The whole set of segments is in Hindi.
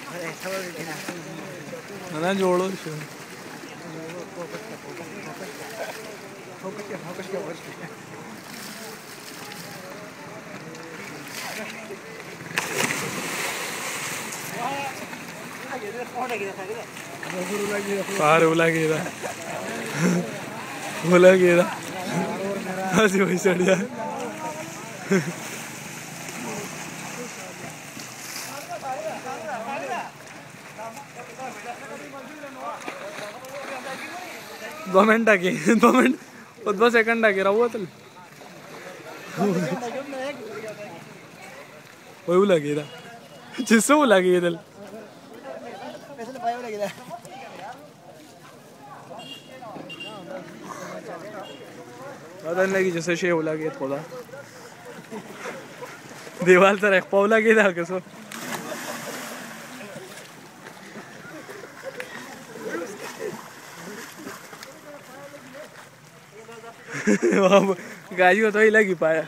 ना जोड़ो बोला गेरा हसी वही सड़िया दो मिनट आके 2 सेकंड आके रहा चल वही लगे था जिससे वो लगे था पता नहीं लगी जैसे शेव लगे थोड़ा दीवार तर एक पाव लगे था कसो गाजी को तो ही लगी पाया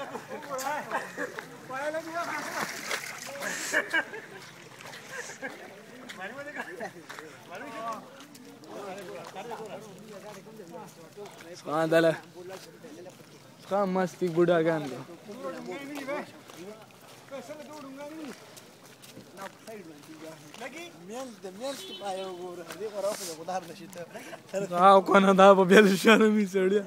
दला मस्ती बुढ़ा गान को कोणा दा बेल शर्मी चढ़िया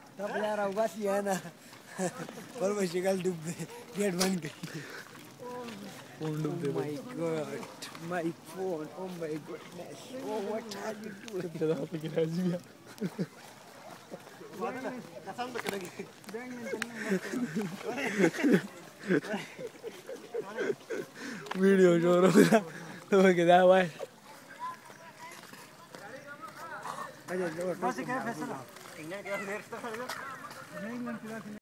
गेट बंद कर फोन डूब दे my god my phone oh my goodness oh what are you doing तेरा पे गिरा जी कसम तो करेगी वीडियो शोर हो रहा तो क्या भाई बस क्या फैसला इंडिया के